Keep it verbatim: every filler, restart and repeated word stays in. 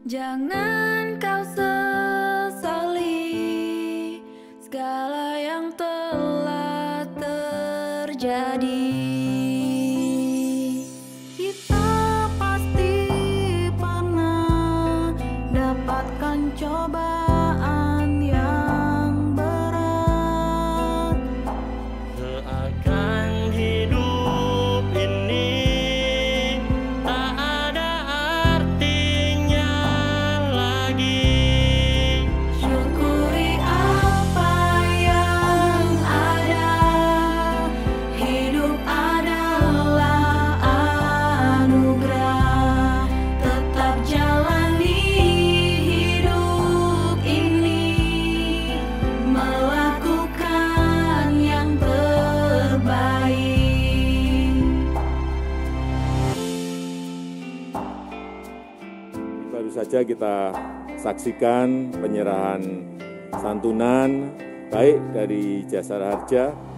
Jangan kau sesali segala yang telah terjadi. Kita pasti pernah dapatkan cobaan yang berat. Seakan hidup ini tak ada artinya lagi. Syukuri apa yang ada. Hidup adalah anugerah. Tetap jalani hidup ini, melakukan yang terbaik. Baru saja kita saksikan penyerahan santunan baik dari Jasara Harja